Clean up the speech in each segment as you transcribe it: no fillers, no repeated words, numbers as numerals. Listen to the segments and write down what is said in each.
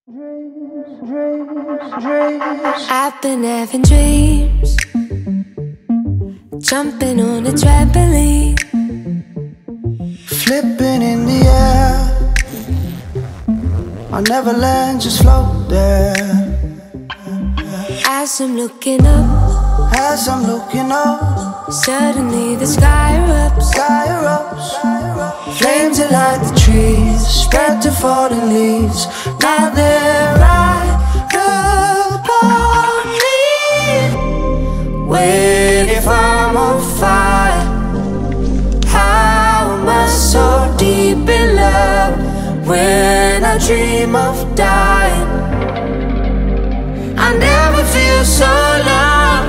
I've been having dreams, jumping on a trampoline, flipping in the air. I'll never land, just float there. As I'm looking up, suddenly the sky erupts. Flames that light the trees, spread to falling leaves. Now they're right upon me. Wait, if I'm on fire, how am I so deep in love? When I dream of dying, I never feel so loved.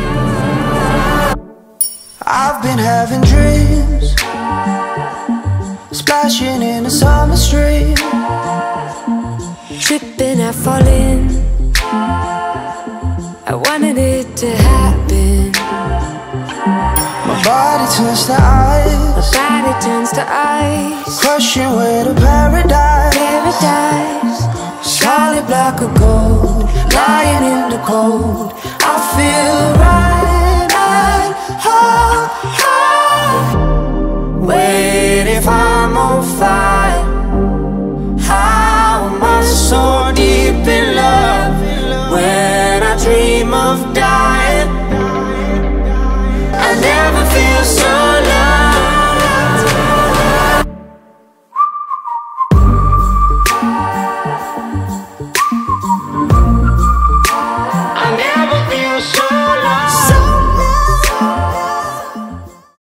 I've been having dreams, splashing in a summer stream, Tripping, I fall in. I wanted it to happen. my body turns to ice, Body turns to ice. crushing way to paradise. Solid block of gold, lying in the cold. I feel right at home. Wait, if I'm on fire, how am I so deep in love? When I dream of dying,